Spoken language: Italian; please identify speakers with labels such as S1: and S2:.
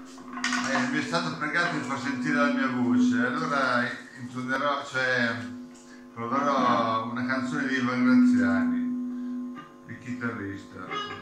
S1: Mi è stato pregato di far sentire la mia voce, allora intonerò, cioè proverò una canzone di Ivan Graziani, il chitarrista.